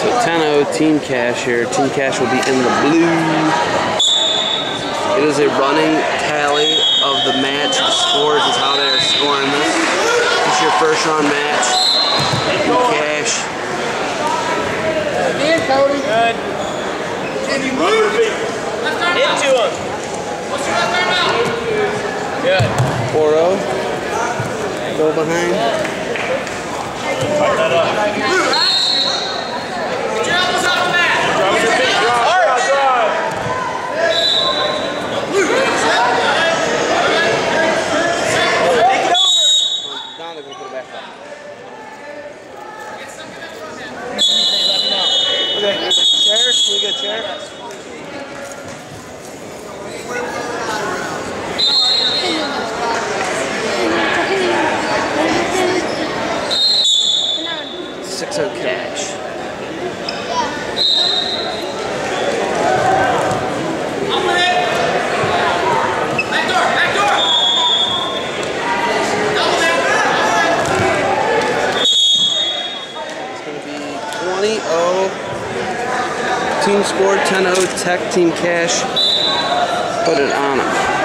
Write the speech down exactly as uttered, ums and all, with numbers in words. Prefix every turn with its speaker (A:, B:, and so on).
A: So ten oh team cash here. Team cash will be in the blue. It is a running tally of the match. The scores is how they are scoring this. This is your first round match. Team cash.
B: Good.
C: Can you move?
B: Into him. Good.
A: four oh. Go behind.
B: Fire that up. Get your elbows off the mat. Drop your feet. Drive, drive, drive. Take it over.
A: Down, they're going to put it back up.
B: Let me know.
A: Okay. Chair? Can we get a chair? six oh cash.
B: Back door, back door.
A: It's going to be twenty oh. Team score ten oh. Tech team cash. Put it on him.